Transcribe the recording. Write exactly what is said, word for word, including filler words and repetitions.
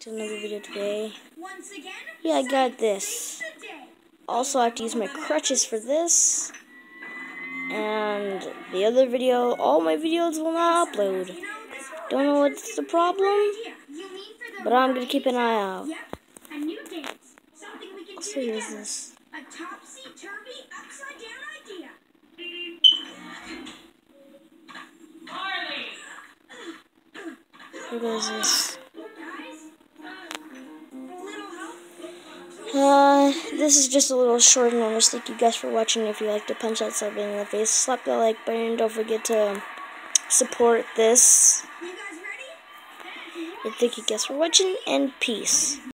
to another video today. Yeah, I got this. Also, I have to use my crutches for this. And the other video, all my videos will not upload. Don't know what's the problem, but I'm gonna keep an eye out. So here's this. A topsy-turvy, upside-down idea. Here goes this. Uh, this is just a little short, and I just thank you guys for watching. If you like to punch that something in the face, slap that like button. Don't forget to support this. And thank you guys for watching, and peace.